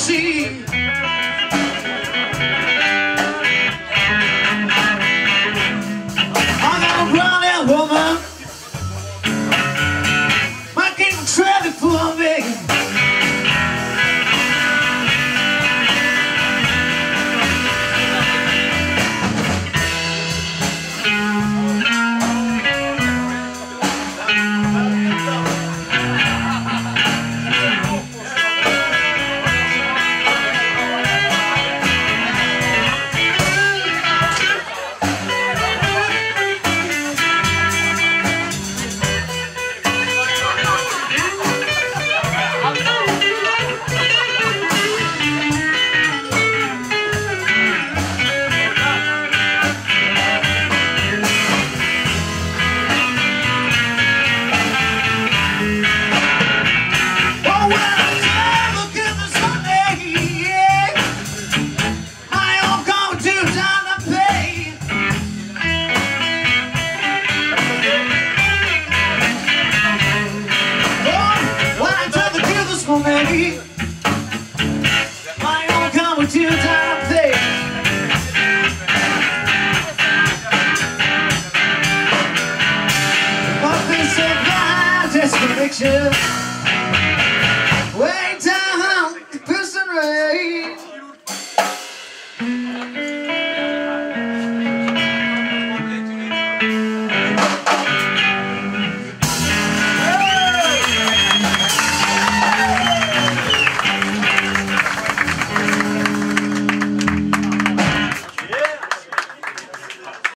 see. I got a brown-haired woman, my king traffic for me. Maybe I don't come with you down to play. Nothing said by desperation.